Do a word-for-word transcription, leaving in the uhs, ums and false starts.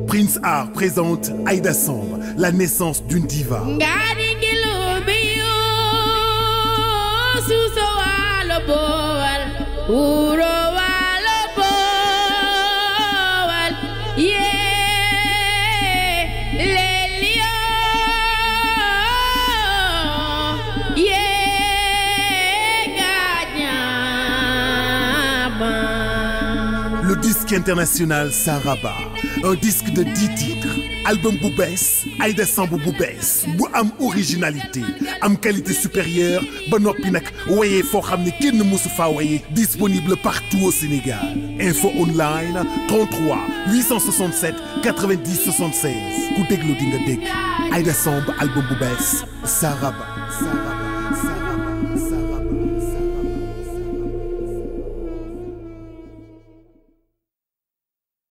Prince Art présente Aïda Samb, la naissance d'une diva. Le disque international Saraba, un disque de dix titres, album bu bees Aïda Samb bu bees bu am originalité am qualité supérieure ba noppi nag woyee foo xam ne kenn mësu faa woyee, disponible partout au Sénégal. Info online trente-trois huit cent soixante-sept quatre-vingt-dix soixante-seize. ku déglu di nga dégg Aïda Samb album bu bees Saraba Saraba Saraba.